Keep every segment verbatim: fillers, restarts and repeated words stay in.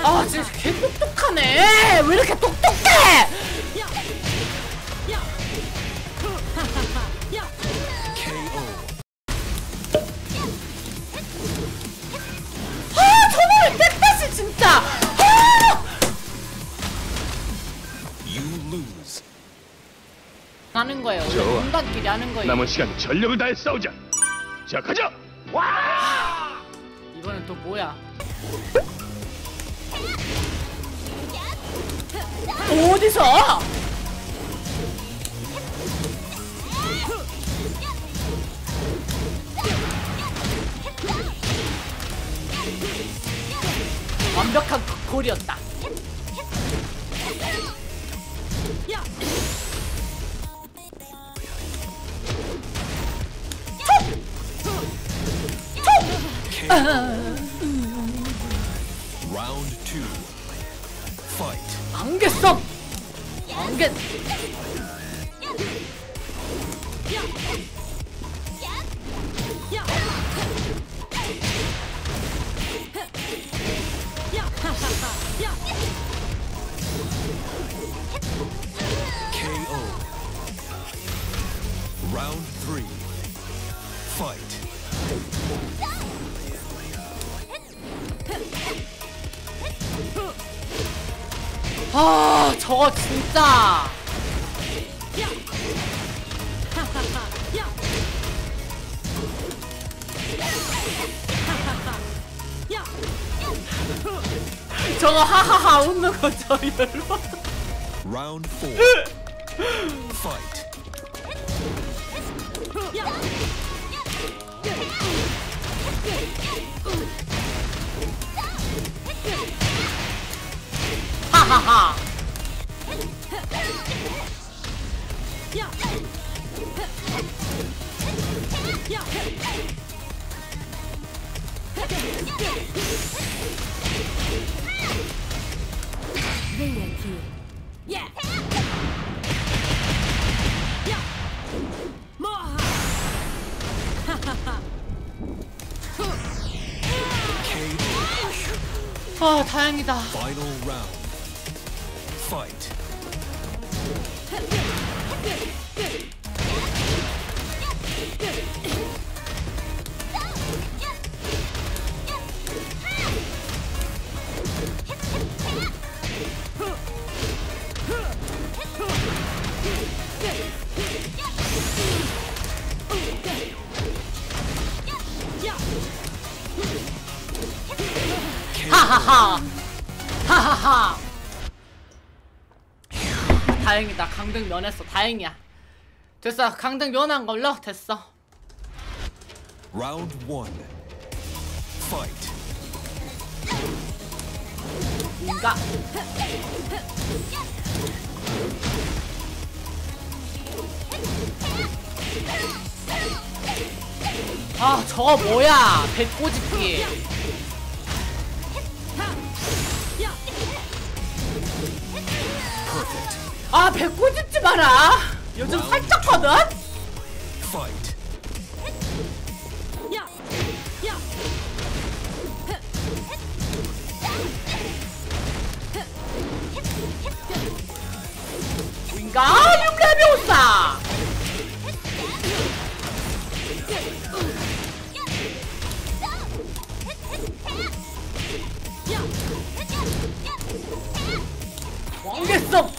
아 진짜 개 똑똑하네. 왜 이렇게 똑똑해? 아 저놈의 뺏다시 진짜. 아! 하는 거예요. 인간끼리 하는 거예요. 남은 시간 전력을 다해 싸우자. 자 가자. 와! 이번엔 또 뭐야? 어디서? 완벽한 골이었다. Round two. Fight. 안개썸. 안개. 케이오. Round three. Fight. 아 저거 진짜. 저거 하하하 웃는 거 저 열받아. Round four. Fight. 하하하. 아 다행이다. Final round. Fight. 하하하. 하하하. 다행이다. 강등 면했어. 다행이야. 됐어. 강등 면한 걸로 됐어. Round one. Fight. 인가. 아 저거 뭐야? 배꼬집기. 아 배꼬집지 마라. 요즘 살쪘거든. Fight. 인가 융레비오사. 왕개썸.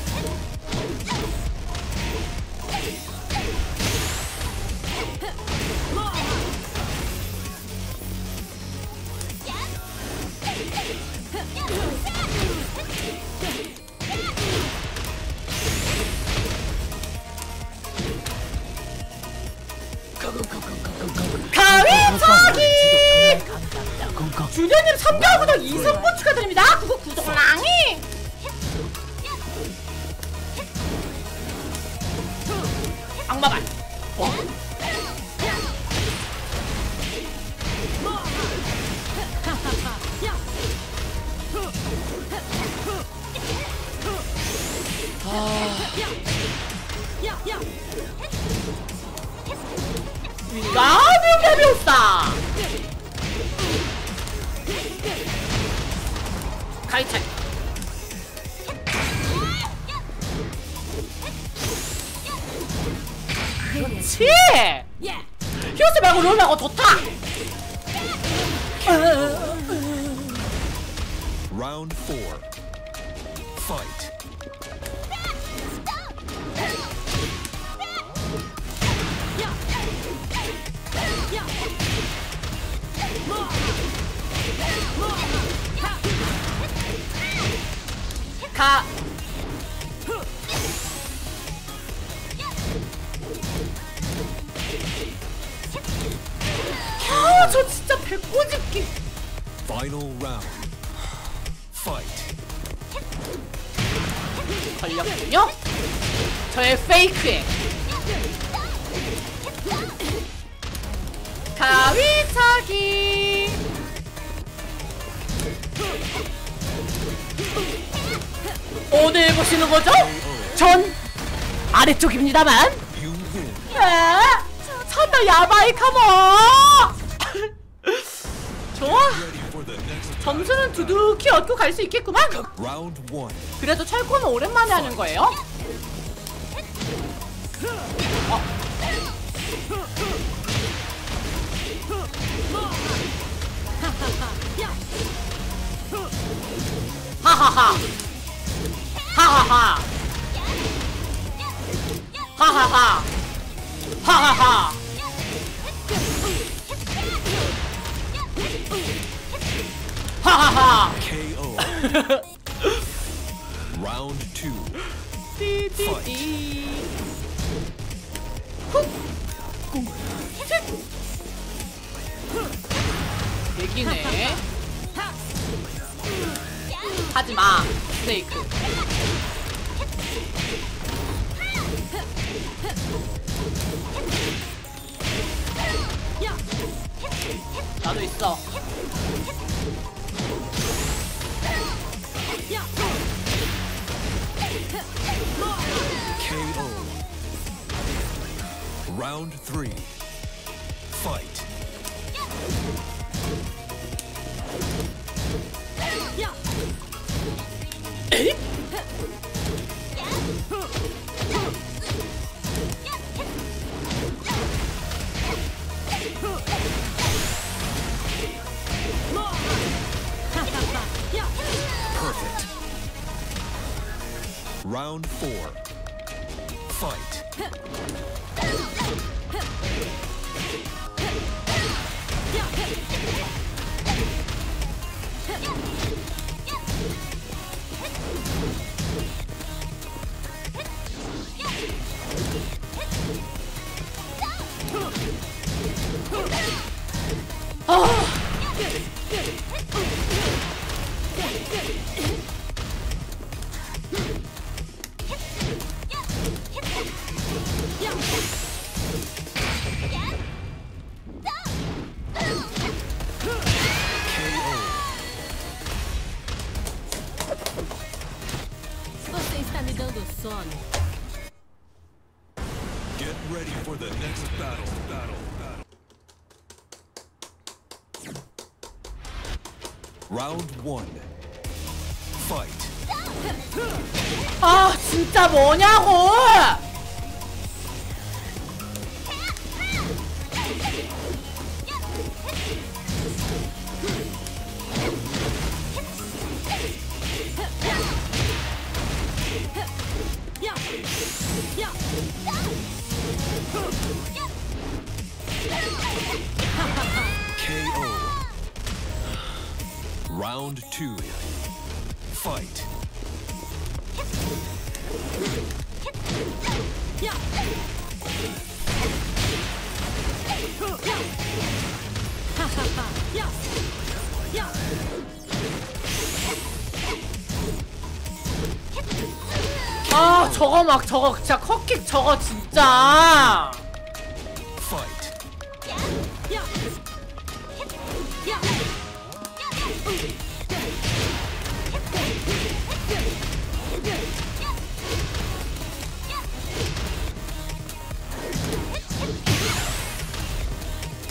가위차기. 준현님 삼 개월 구독 이승구 축하드립니다. 그거 구독랑이. 악마발. 어? 윙가드 레비오사. 가이차이. 그렇지. 히오스 말고 롤 말고 좋다. Round four. Fight. 가. 아, 저 진짜 배꼽집기. Final round. Fight. 걸렸군요. 저의 페이크에 가위차기. 오늘 보시는 거죠? 전 아래쪽입니다만. You win. 아, 참나 야바이 카모. 좋아. Ready for the next 점수는 두둑히 얻고 갈 수 있겠구만. round one. 그래도 철코는 오랜만에 하는 거예요. 어. 하하하. 하하하. 하하하. 하하하. 하하하. K O. Round two. 띠띠띠. 훅. 꿍. 휙. 얘기네. 하지마. 스테이크. 나도 있어. K O. Round three. Fight. 에잇? Perfect. Round four. Fight. Você está me dando sono. Get ready for the next battle. Battle. Battle. Round one. Fight. 아 진짜 뭐냐고. K O. Round two. Fight. 아 저거 막 저거 진짜 컷킥 저거 진짜. Fight.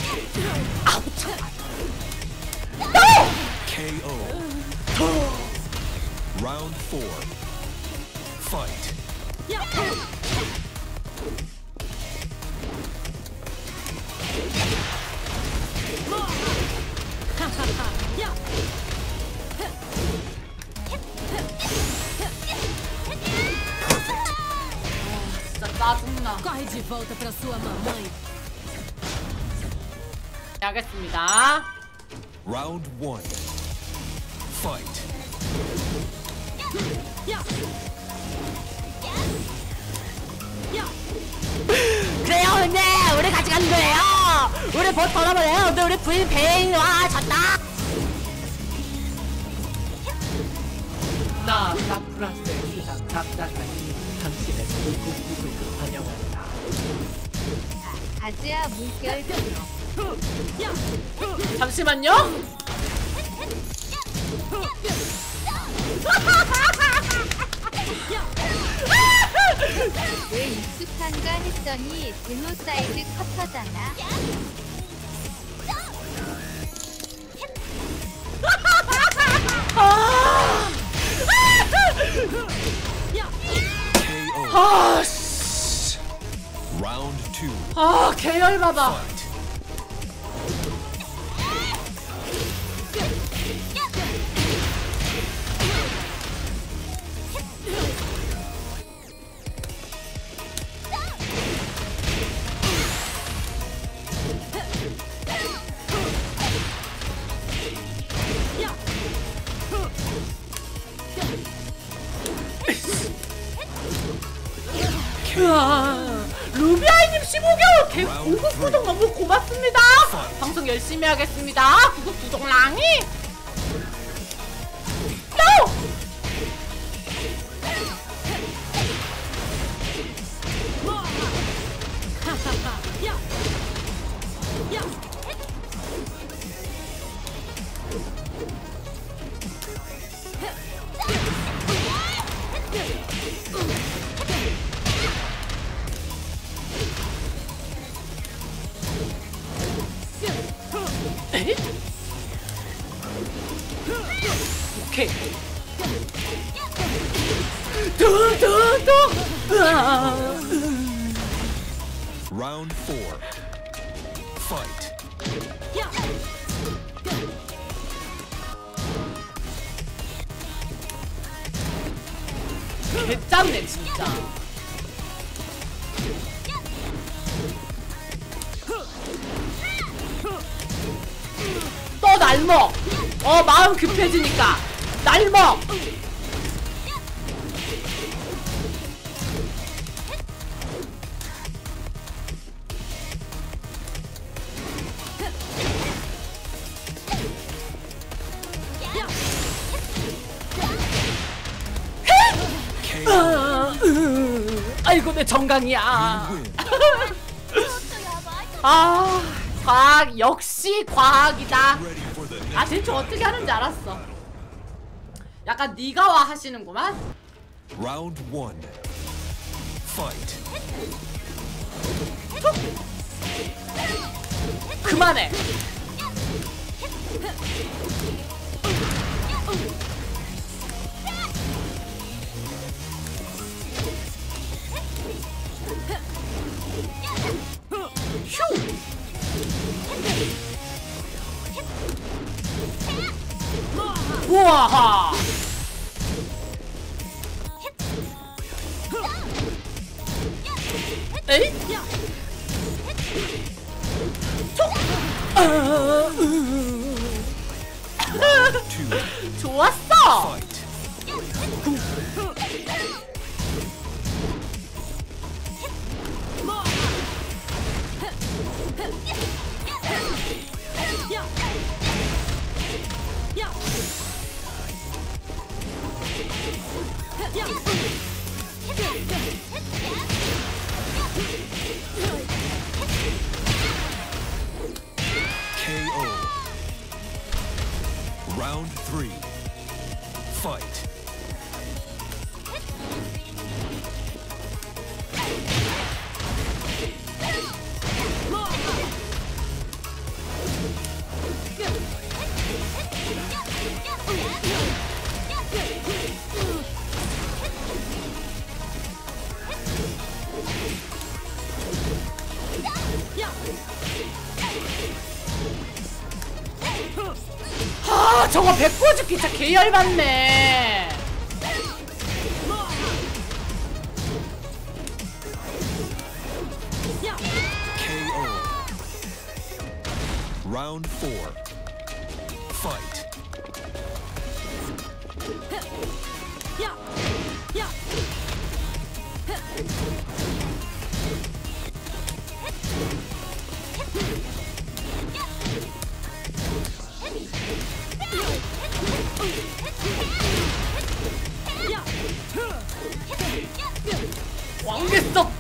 아우 참. K O. Round four. Fight. 진짜 짜증나. Corre de volta pra sua mamãe. 네, 하겠습니다. Round one. Fight. 그래요, 근데 우리 같이 가는 거예요. 우리 보 돌아버려요. 근데 우리 부인 배인 와 졌다. 나 사프라스의 수상 작자가니 당신의 꿀꿀꿀을 환영한다. 아지아 물결 잠시만요. 왜 익숙한가 했더니 제노사이드 커터잖아. K O. 아, 씨. Round two. 아, 계열받아. Fight. 우와, 루비아이님 십오 개월 개 구독 구독 너무 고맙습니다. 방송 열심히 하겠습니다. 구독 구독랑이. No! 에잇? 오케이. 두두두. Round four. Fight. 개짱네 진짜. 또 날먹. 어 마음 급해지니까 날먹. K O. 아, 으, 아이고 내 정강이야. Win. 아 과학 역시 과학이다. Ready for the 아 next. 대충 어떻게 하는지 알았어. 약간 니가와 하시는구만. Round one. Fight. 그만해. 휴. 우와. 에이? 촉. 아, 으. Two. 좋았어. Fight. K O. Round three. Fight. 아 저거 백보 죽기 진짜 개열받네. K O. Round four. Fight. 왕겠어.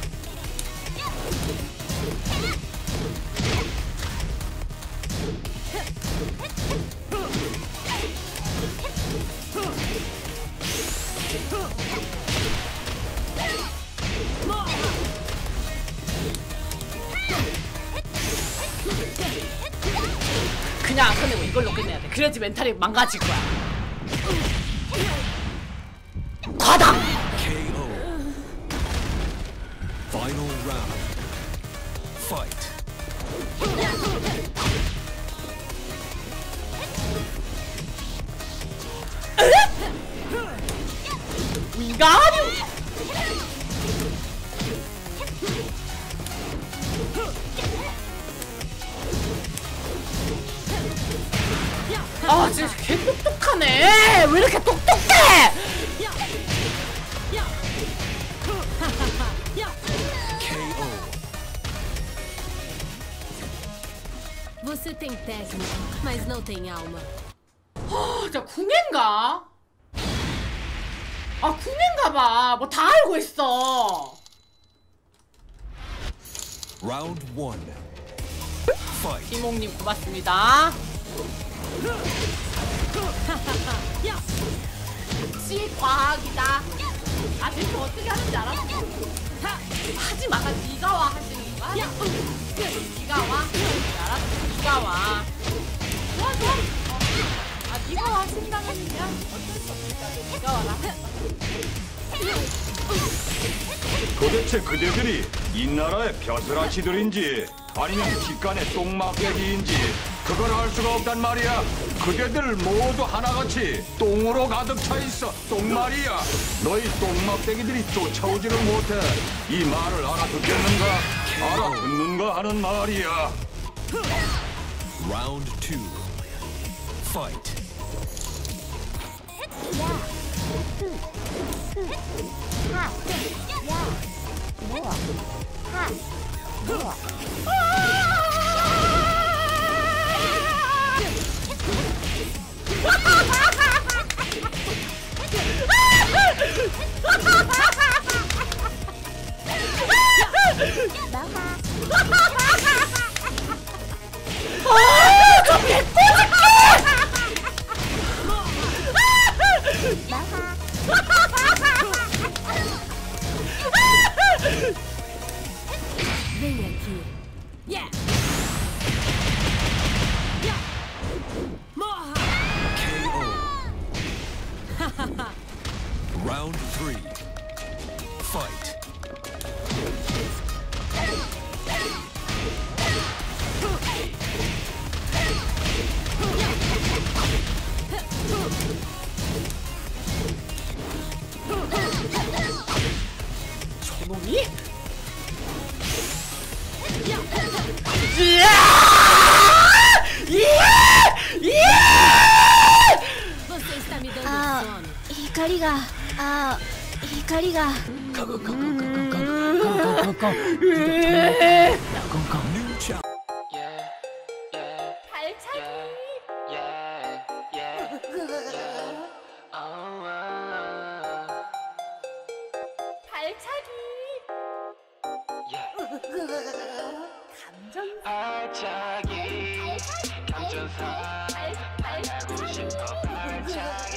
그냥 안 끝내고 이걸로 끝내야 돼. 그래야지 멘탈이 망가질 거야. 과당. K O. Final round. Fight. 위가류. 아 진짜 개 똑똑하네. 왜 이렇게 똑똑해? K O. Você tem técnica, mas não tem alma. 아 진짜 궁예인가? 아 궁예인가봐. 뭐 다 알고 있어. Round one. Fight. 이몽님 고맙습니다. 역시 과학이다. 아 대체 어떻게 하는지 알았어. 하지 마. 나 네가 와 하시는 거야? 네가 와. 알았어. 네가 와. 좋아 좋아. 어. 아 네가 와 하신다면 그냥 어쩔 수 없으니까 네가 와라. 도대체 그대들이 이 나라의 벼슬아치들인지 아니면 기관의 똥막대기인지 그걸 알 수가 없단 말이야. 그대들 모두 하나같이 똥으로 가득 차 있어. 똥 말이야. 너희 똥막대기들이 쫓아오지를 못해. 이 말을 알아듣겠는가? 알아듣는가 하는 말이야. Round two. Fight. Vem aqui. Yeah. Morra. K O. Round three. Fight. 저놈이? Você está me dando あ sono. 光があ光が New challenge. 발차기 감정사 하고 싶어 발차기